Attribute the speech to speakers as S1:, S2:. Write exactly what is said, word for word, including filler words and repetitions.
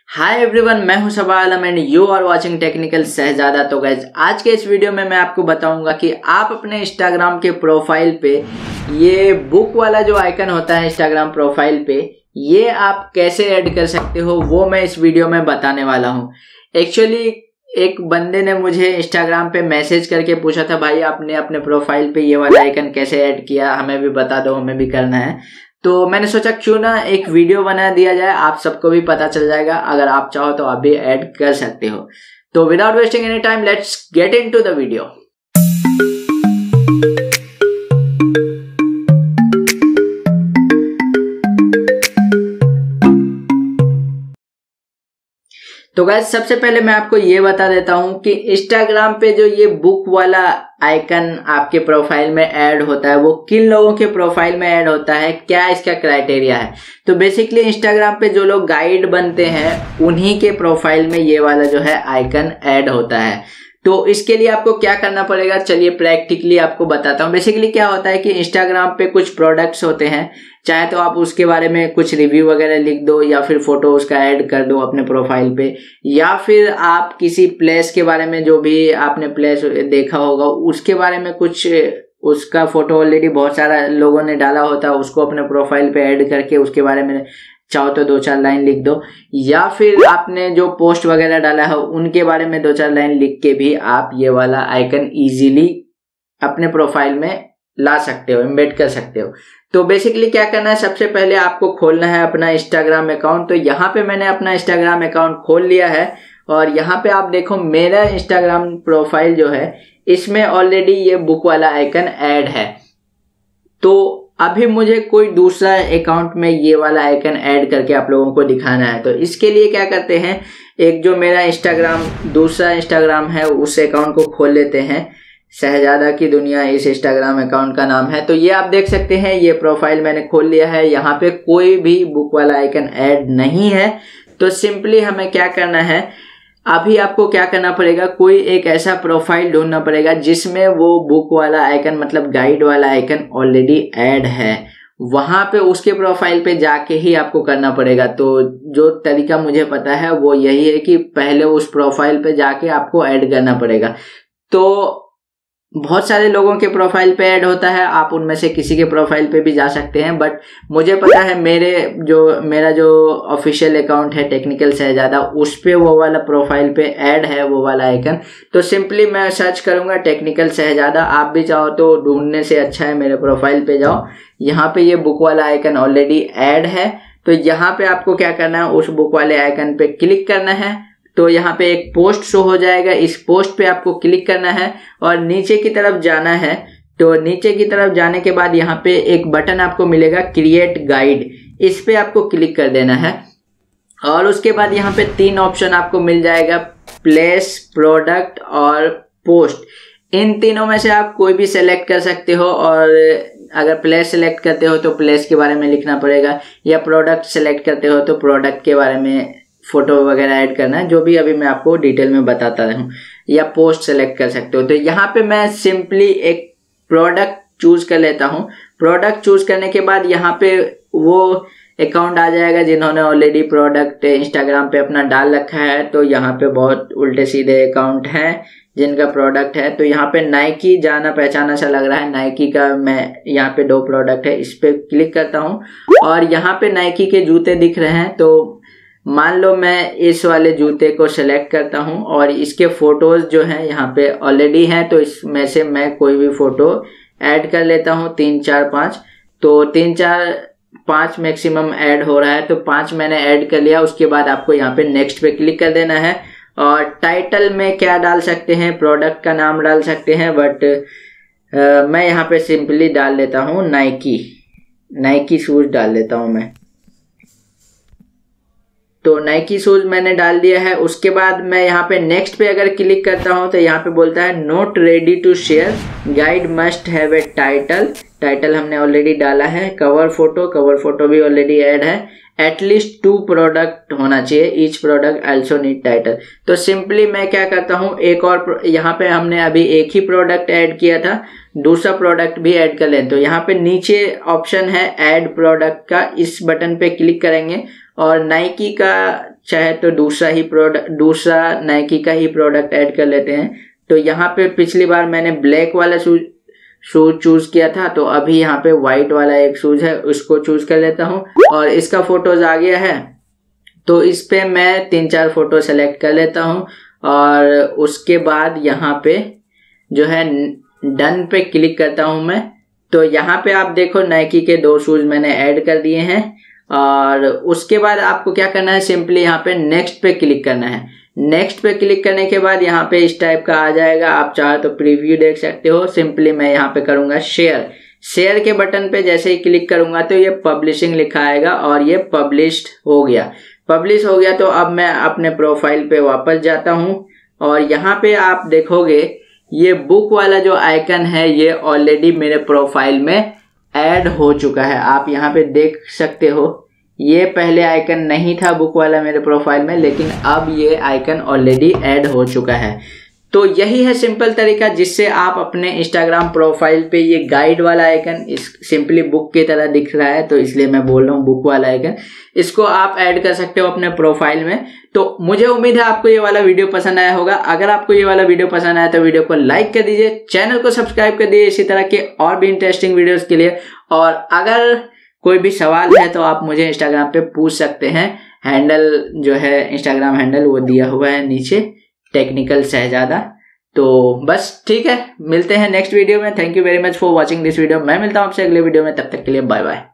S1: हाय everyone, मैं हूं Saba Alam and you are watching technical Shahzada. तो गाइज आज के इस वीडियो में मैं आपको बताऊंगा कि आप अपने इंस्टाग्राम के प्रोफाइल पे ये बुक वाला जो आइकन होता है इंस्टाग्राम प्रोफाइल पे, ये आप कैसे ऐड कर सकते हो, वो मैं इस वीडियो में बताने वाला हूं। एक्चुअली एक बंदे ने मुझे इंस्टाग्राम पे मैसेज करके पूछा था, भाई आपने अपने प्रोफाइल पे ये वाला आइकन कैसे ऐड किया, हमें भी बता दो, हमें भी करना है। तो मैंने सोचा क्यों ना एक वीडियो बना दिया जाए, आप सबको भी पता चल जाएगा। अगर आप चाहो तो आप भी ऐड कर सकते हो। तो without wasting any time let's get into the video. तो गाइस सबसे पहले मैं आपको ये बता देता हूं कि इंस्टाग्राम पे जो ये बुक वाला आइकन आपके प्रोफाइल में ऐड होता है वो किन लोगों के प्रोफाइल में ऐड होता है, क्या इसका क्राइटेरिया है। तो बेसिकली इंस्टाग्राम पे जो लोग गाइड बनते हैं उन्हीं के प्रोफाइल में ये वाला जो है आइकन ऐड होता है। तो इसके लिए आपको क्या करना पड़ेगा, चलिए प्रैक्टिकली आपको बताता हूँ। बेसिकली क्या होता है कि इंस्टाग्राम पे कुछ प्रोडक्ट्स होते हैं, चाहे तो आप उसके बारे में कुछ रिव्यू वगैरह लिख दो या फिर फोटो उसका ऐड कर दो अपने प्रोफाइल पे, या फिर आप किसी प्लेस के बारे में, जो भी आपने प्लेस देखा होगा उसके बारे में कुछ, उसका फोटो ऑलरेडी बहुत सारा लोगों ने डाला होता है, उसको अपने प्रोफाइल पे ऐड करके उसके बारे में चाहो तो दो चार लाइन लिख दो, या फिर आपने जो पोस्ट वगैरह डाला है उनके बारे में दो चार लाइन लिख के भी आप ये वाला आइकन इजीली अपने प्रोफाइल में ला सकते हो, एम्बेड कर सकते हो। तो बेसिकली क्या करना है, सबसे पहले आपको खोलना है अपना इंस्टाग्राम अकाउंट। तो यहाँ पे मैंने अपना इंस्टाग्राम अकाउंट खोल लिया है और यहाँ पे आप देखो मेरा इंस्टाग्राम प्रोफाइल जो है इसमें ऑलरेडी ये बुक वाला आइकन ऐड है। तो अभी मुझे कोई दूसरा अकाउंट में ये वाला आइकन ऐड करके आप लोगों को दिखाना है। तो इसके लिए क्या करते हैं, एक जो मेरा इंस्टाग्राम दूसरा इंस्टाग्राम है उस अकाउंट को खोल लेते हैं। शहजादा की दुनिया इस इंस्टाग्राम अकाउंट का नाम है। तो ये आप देख सकते हैं, ये प्रोफाइल मैंने खोल लिया है। यहाँ पे कोई भी बुक वाला आइकन ऐड नहीं है। तो सिंपली हमें क्या करना है, अभी आपको क्या करना पड़ेगा, कोई एक ऐसा प्रोफाइल ढूंढना पड़ेगा जिसमें वो बुक वाला आइकन मतलब गाइड वाला आइकन ऑलरेडी ऐड है। वहां पे उसके प्रोफाइल पे जाके ही आपको करना पड़ेगा। तो जो तरीका मुझे पता है वो यही है कि पहले उस प्रोफाइल पे जाके आपको ऐड करना पड़ेगा। तो बहुत सारे लोगों के प्रोफाइल पे ऐड होता है, आप उनमें से किसी के प्रोफाइल पे भी जा सकते हैं, बट मुझे पता है मेरे जो मेरा जो ऑफिशियल अकाउंट है टेक्निकल शहजादा, उस पे वो वाला प्रोफाइल पे ऐड है वो वाला आइकन। तो सिंपली मैं सर्च करूंगा टेक्निकल शहजादा। आप भी चाहो तो ढूंढने से अच्छा है मेरे प्रोफाइल पे जाओ, यहाँ पे ये बुक वाला आइकन ऑलरेडी ऐड है। तो यहाँ पे आपको क्या करना है, उस बुक वाले आइकन पे क्लिक करना है। तो यहाँ पे एक पोस्ट शो हो जाएगा, इस पोस्ट पे आपको क्लिक करना है और नीचे की तरफ जाना है। तो नीचे की तरफ जाने के बाद यहाँ पे एक बटन आपको मिलेगा क्रिएट गाइड, इस पे आपको क्लिक कर देना है। और उसके बाद यहाँ पे तीन ऑप्शन आपको मिल जाएगा, प्लेस, प्रोडक्ट और पोस्ट। इन तीनों में से आप कोई भी सेलेक्ट कर सकते हो। और अगर प्लेस सेलेक्ट करते हो तो प्लेस के बारे में लिखना पड़ेगा, या प्रोडक्ट सेलेक्ट करते हो तो प्रोडक्ट के बारे में फोटो वगैरह ऐड करना है, जो भी अभी मैं आपको डिटेल में बताता हूँ। या पोस्ट सेलेक्ट कर सकते हो। तो यहाँ पे मैं सिंपली एक प्रोडक्ट चूज कर लेता हूँ। प्रोडक्ट चूज करने के बाद यहाँ पे वो अकाउंट आ जाएगा जिन्होंने ऑलरेडी प्रोडक्ट इंस्टाग्राम पे अपना डाल रखा है। तो यहाँ पे बहुत उल्टे सीधे अकाउंट हैं जिनका प्रोडक्ट है। तो यहाँ पे नाइकी जाना पहचाना सा लग रहा है, नाइकी का मैं यहाँ पे दो प्रोडक्ट है, इस पे क्लिक करता हूँ और यहाँ पे नाइकी के जूते दिख रहे हैं। तो मान लो मैं इस वाले जूते को सेलेक्ट करता हूं और इसके फोटोज जो हैं यहाँ पे ऑलरेडी हैं। तो इसमें से मैं कोई भी फोटो ऐड कर लेता हूं, तीन चार पाँच। तो तीन चार पाँच मैक्सिमम ऐड हो रहा है, तो पाँच मैंने ऐड कर लिया। उसके बाद आपको यहाँ पे नेक्स्ट पे क्लिक कर देना है। और टाइटल में क्या डाल सकते हैं, प्रोडक्ट का नाम डाल सकते हैं, बट आ, मैं यहाँ पे सिंपली डाल लेता हूँ नाइकी नाइकी शूज डाल लेता हूँ मैं। तो नाइकी शूज मैंने डाल दिया है। उसके बाद मैं यहाँ पे नेक्स्ट पे अगर क्लिक करता हूँ तो यहाँ पे बोलता है not ready to share, guide must have a title. Title हमने ऑलरेडी डाला है। कवर फोटो, कवर फोटो भी ऑलरेडी ऐड है। एटलीस्ट टू प्रोडक्ट होना चाहिए, each product also need title. तो सिंपली मैं क्या करता हूँ, एक और यहाँ पे हमने अभी एक ही प्रोडक्ट ऐड किया था, दूसरा प्रोडक्ट भी ऐड कर लें। तो यहाँ पे नीचे ऑप्शन है ऐड प्रोडक्ट का, इस बटन पे क्लिक करेंगे और नाइकी का चाहे तो दूसरा ही प्रोडक्ट दूसरा नाइकी का ही प्रोडक्ट ऐड कर लेते हैं। तो यहाँ पे पिछली बार मैंने ब्लैक वाला शूज शूज चूज किया था, तो अभी यहाँ पे वाइट वाला एक शूज है, उसको चूज कर लेता हूँ। और इसका फोटोज आ गया है, तो इस पे मैं तीन चार फोटो सेलेक्ट कर लेता हूँ और उसके बाद यहाँ पे जो है डन पे क्लिक करता हूँ मैं। तो यहाँ पे आप देखो नाइकी के दो शूज मैंने ऐड कर दिए हैं। और उसके बाद आपको क्या करना है, सिंपली यहाँ पे नेक्स्ट पे क्लिक करना है। नेक्स्ट पे क्लिक करने के बाद यहाँ पे इस टाइप का आ जाएगा, आप चाहे तो प्रीव्यू देख सकते हो। सिंपली मैं यहाँ पे करूँगा शेयर। शेयर के बटन पे जैसे ही क्लिक करूँगा तो ये पब्लिशिंग लिखा आएगा और ये पब्लिश्ड हो गया। पब्लिश हो गया तो अब मैं अपने प्रोफाइल पे वापस जाता हूँ और यहाँ पे आप देखोगे ये बुक वाला जो आइकन है ये ऑलरेडी मेरे प्रोफाइल में ऐड हो चुका है। आप यहाँ पे देख सकते हो, ये पहले आइकन नहीं था बुक वाला मेरे प्रोफाइल में, लेकिन अब ये आइकन ऑलरेडी ऐड हो चुका है। तो यही है सिंपल तरीका जिससे आप अपने इंस्टाग्राम प्रोफाइल पे ये गाइड वाला आइकन, इस सिंपली बुक की तरह दिख रहा है तो इसलिए मैं बोल रहा हूँ बुक वाला आइकन, इसको आप ऐड कर सकते हो अपने प्रोफाइल में। तो मुझे उम्मीद है आपको ये वाला वीडियो पसंद आया होगा। अगर आपको ये वाला वीडियो पसंद आया तो वीडियो को लाइक कर दीजिए, चैनल को सब्सक्राइब कर दीजिए इसी तरह के और भी इंटरेस्टिंग वीडियोज़ के लिए। और अगर कोई भी सवाल है तो आप मुझे इंस्टाग्राम पे पूछ सकते हैं। हैंडल जो है इंस्टाग्राम हैंडल वो दिया हुआ है नीचे, टेक्निकल शहजादा। तो बस ठीक है, मिलते हैं नेक्स्ट वीडियो में। Thank you very much for watching this video. मैं मिलता हूँ आपसे अगले वीडियो में, तब तक के लिए बाय बाय।